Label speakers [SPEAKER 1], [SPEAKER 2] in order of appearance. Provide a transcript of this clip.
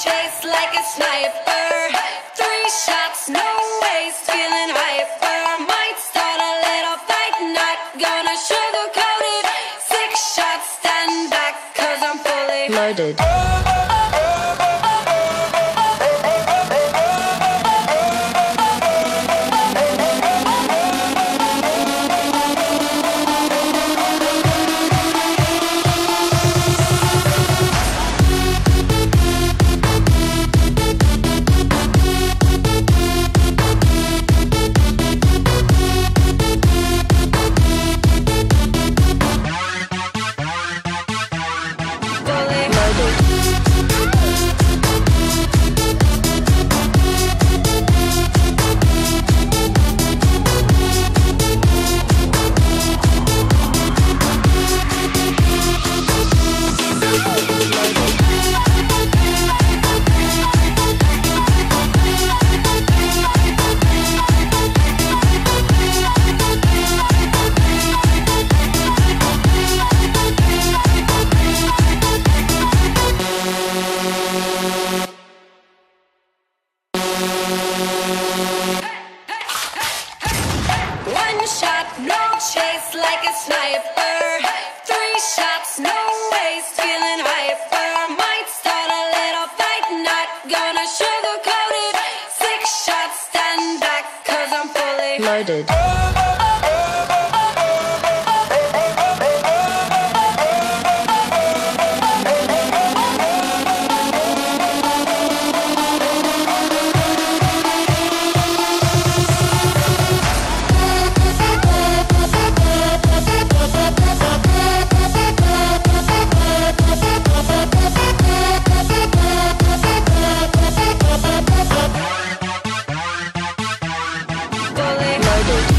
[SPEAKER 1] chase like a sniper. 3 shots, no waste, feeling hyper. Might start a little fight, not gonna sugarcoat it. 6 shots, stand back, cause I'm fully
[SPEAKER 2] loaded. Chase like a sniper. 3 shots, no waste, feeling hyper. Might start a little fight, not gonna sugarcoat it. 6 shots, stand back, cause I'm fully loaded. Loaded.